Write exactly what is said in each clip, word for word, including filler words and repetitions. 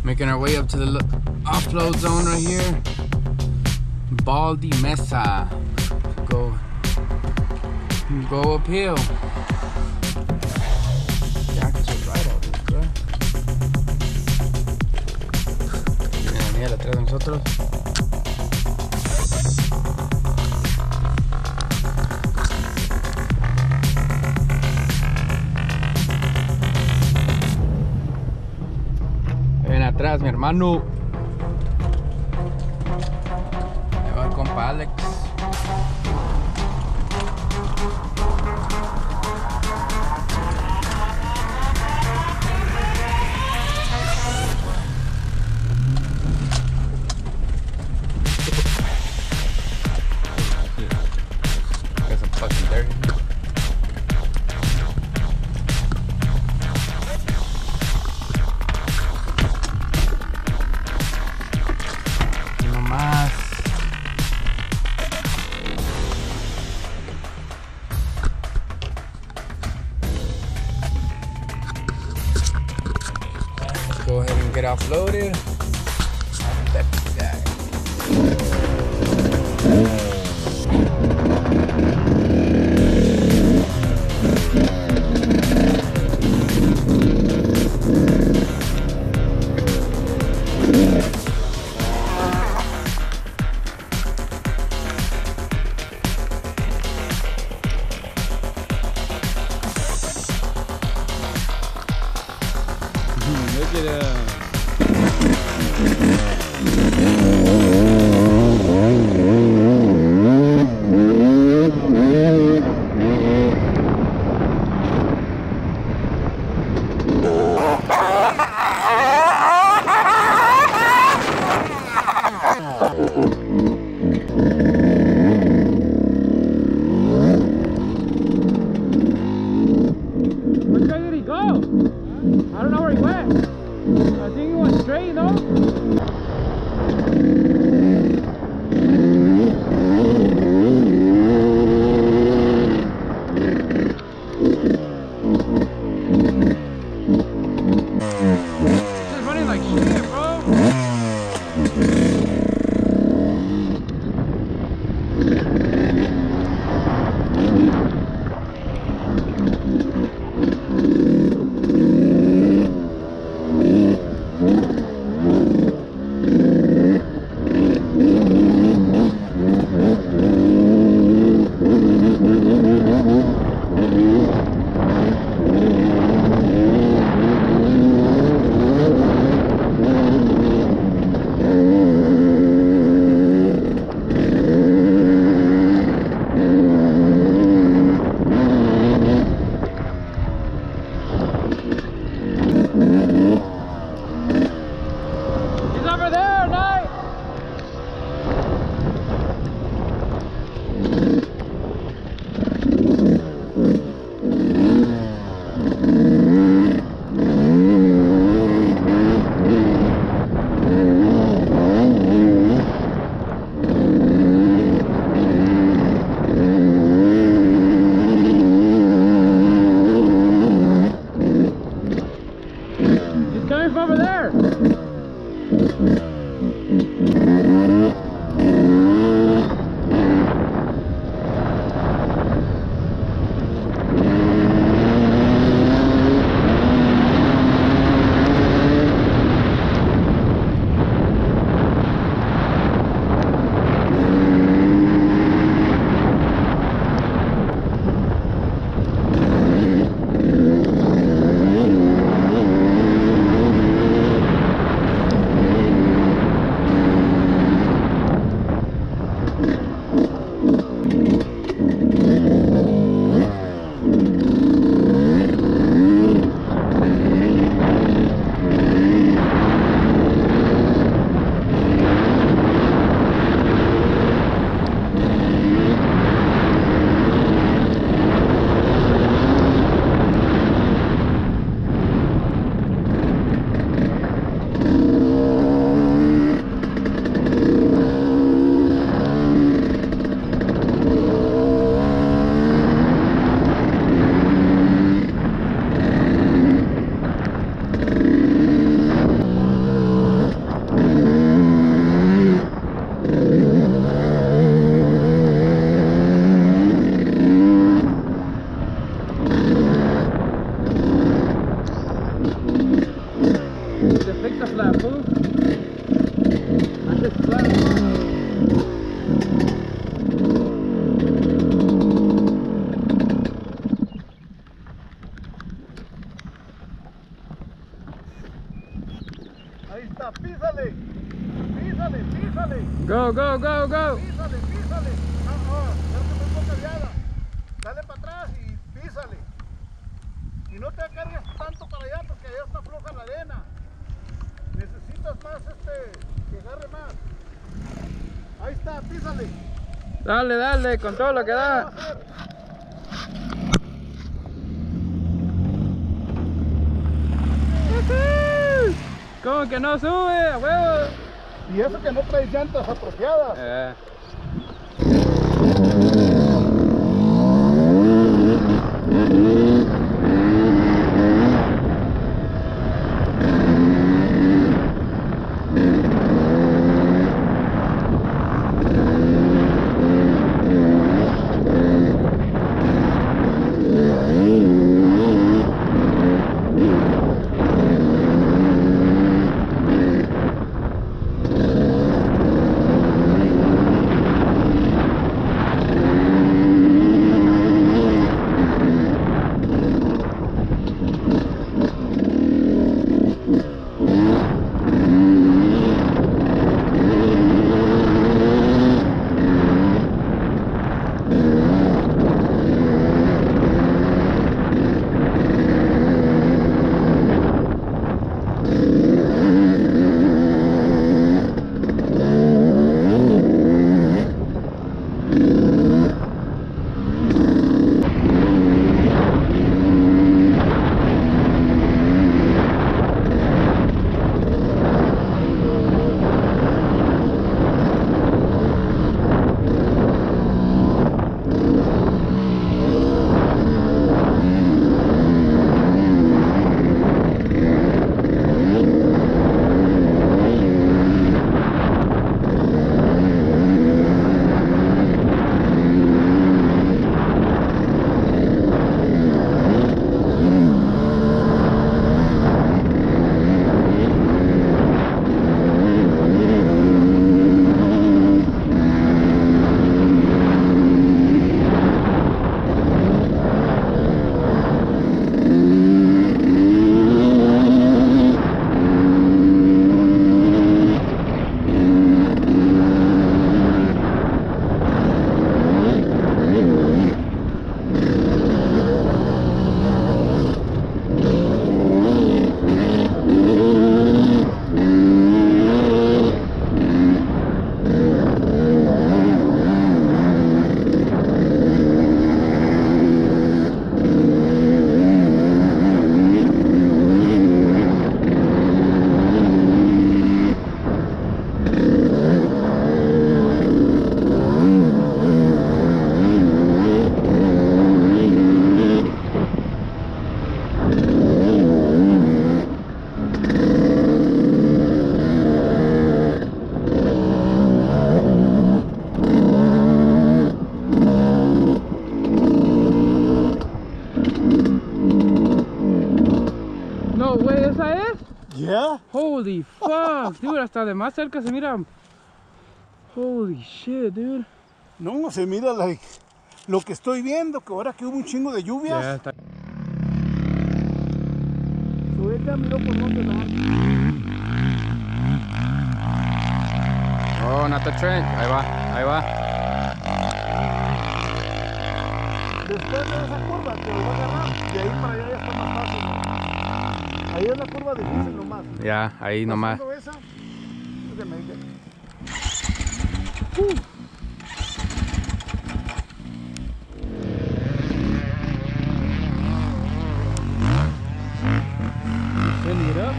Making our way up to the offload zone right here. Baldy Mesa. Go, go uphill. Jackets are right out there, bro. Mira, mira, atrás de nosotros. Ven atrás, mi hermano. Ahí va el compa Alex. Got some fucking dirt in here. Go ahead and get offloaded. That guy. Look at him. Which way did he go? I don't know where he went. Go, go, go, go. Písale, písale. Ah, ah, dale muy poca viada. Dale para atrás y písale. Y no te cargues tanto para allá porque allá está floja la arena. Necesitas más este, que agarre más. Ahí está, písale. Dale, dale, con todo lo que da. ¿Cómo que no sube? ¡A huevo! Y eso que no trae llantas apropiadas. Eh. Yeah. Holy fuck, dude, hasta de más cerca se mira. Holy shit, dude. No, se mira like, lo que estoy viendo, que ahora que hubo un chingo de lluvias. Yeah, está... Subete, miró por dónde va. Oh, not the trench. Ahí va, ahí va. Después de esa curva que lo va a agarrar, de ahí para allá ya está más fácil. Ahí es la curva difícil nomás. Ya, yeah, ahí nomás. Esa, déjame ir. Uh. Spin it up.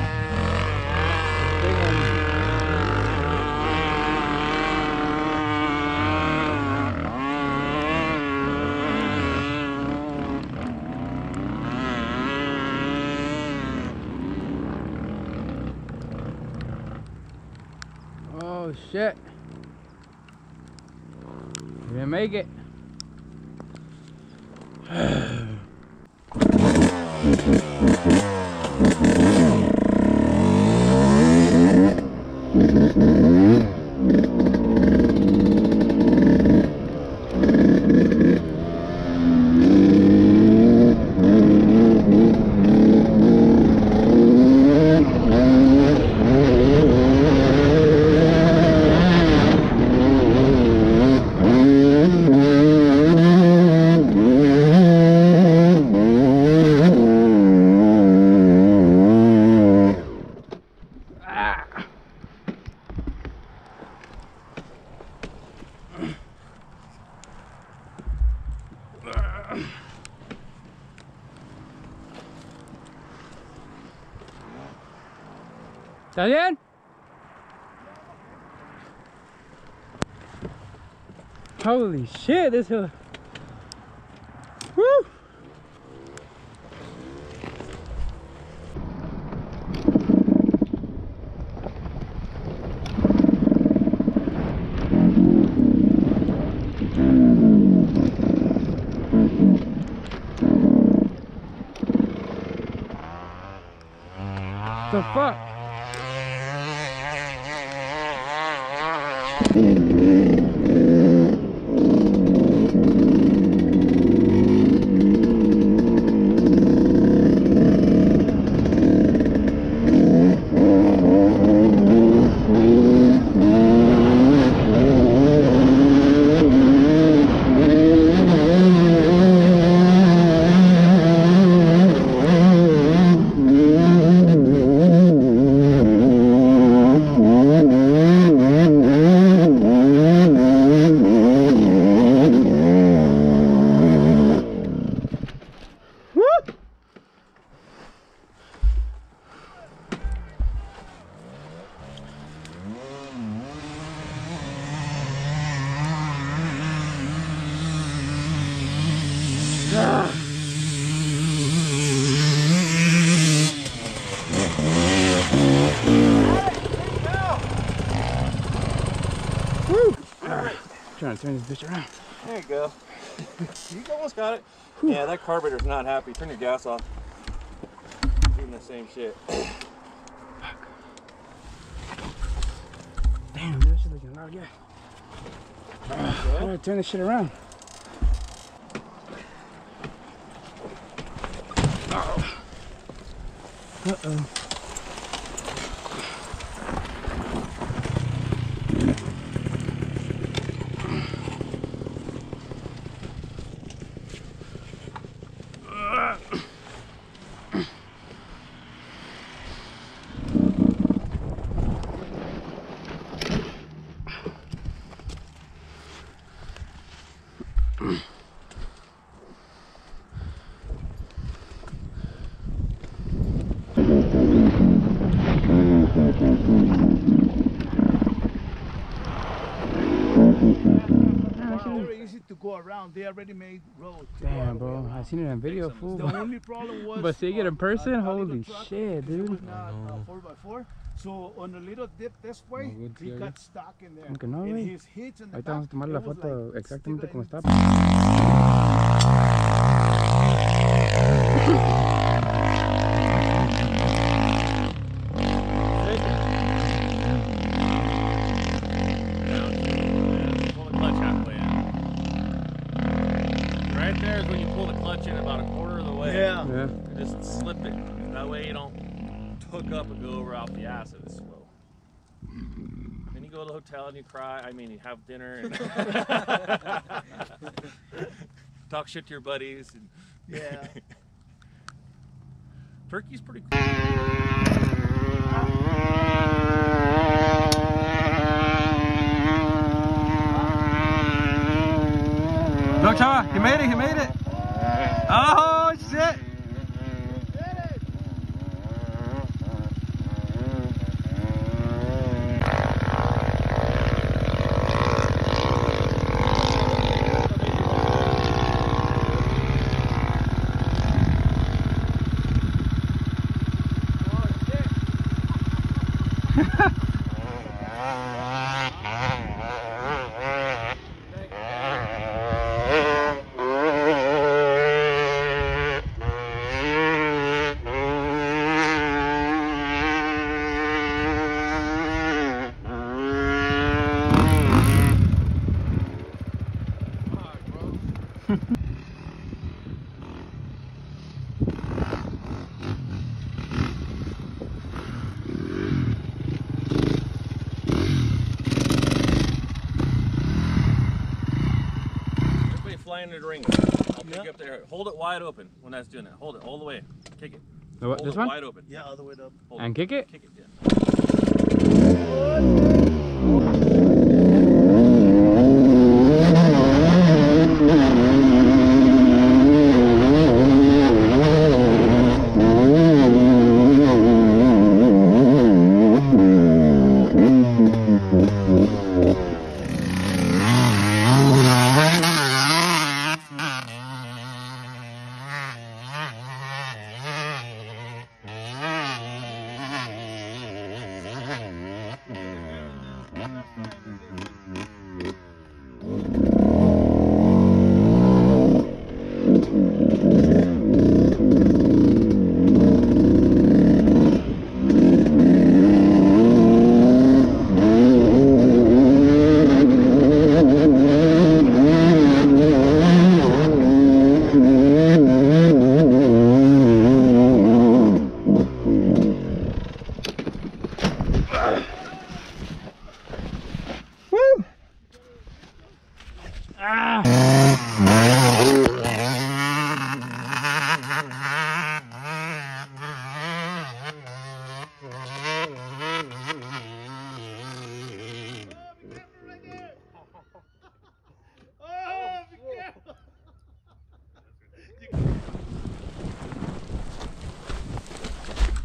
Oh shit. We didn't make it. ¿Está bien? Holy shit, this hill. Woo! The fuck? Trying to turn this bitch around. There you go. You almost got it. Whew. Yeah, that carburetor's not happy. Turn your gas off. Doing the same shit. Damn, dude, that shit looking loud, yeah. I gotta turn this shit around. Uh-oh. Uh-oh. Very easy to go around. They already made roads. Damn, bro. I seen it on video, fool. The only problem was. But see it in person? uh, Holy truck, shit, dude. It was not uh, four by four. So on a little dip this way, No, he got stuck in there. Aunque no, and güey. his hits in the Ahorita vamos a back, tomar it la was foto like exactamente still como in- está. Pull the clutch halfway in. Right there is when you pull the clutch in about a quarter of the way. Yeah. Yeah. And just slip it. That way you don't hook up and go over off the acid as slow. Then you go to the hotel and you cry. I mean, you have dinner and talk shit to your buddies. And Yeah. Turkey's pretty cool. Look, Chava, he made it, he made it. Oh, shit. Flying the ring. I'll pick Yeah. you up there. Hold it wide open when that's doing that. Hold it all the way. Kick it. The what, Hold this it one? wide open. Yeah, all the way up. Hold And kick it? Kick it, yeah.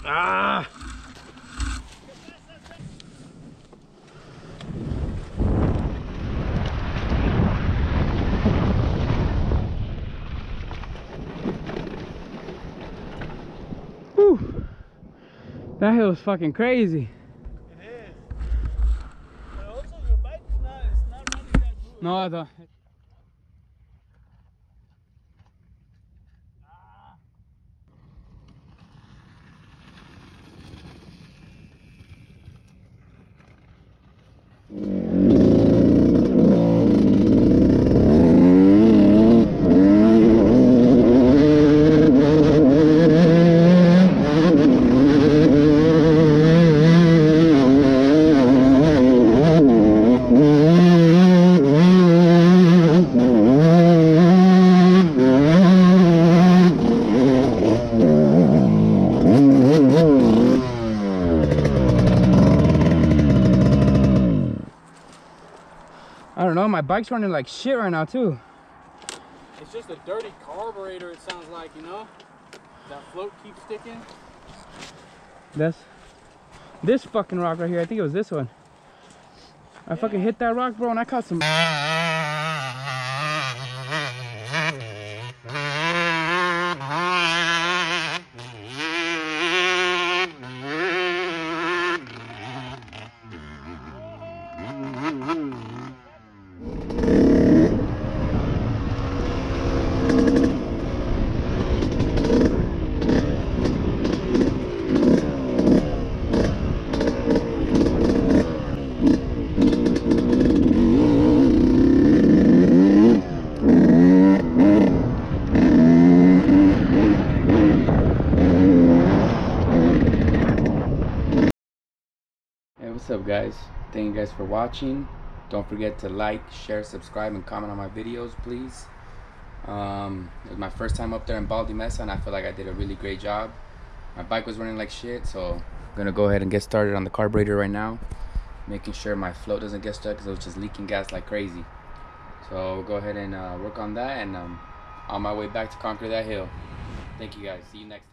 Ah! Whew. That hill is fucking crazy. It is. But also your bike's not, it's not running that good. No, the I don't know, my bike's running like shit right now too. It's just a dirty carburetor, it sounds like, you know? That float keeps sticking. That's this fucking rock right here. I think it was this one. I yeah. fucking hit that rock, bro, and I caught some. What's up, guys? Thank you guys for watching. Don't forget to like, share, subscribe, and comment on my videos, please. Um, it was my first time up there in Baldy Mesa, and I feel like I did a really great job. My bike was running like shit, so I'm gonna go ahead and get started on the carburetor right now, making sure my float doesn't get stuck because it was just leaking gas like crazy. So we'll go ahead and uh, work on that, and um, on my way back to conquer that hill. Thank you guys. See you next time.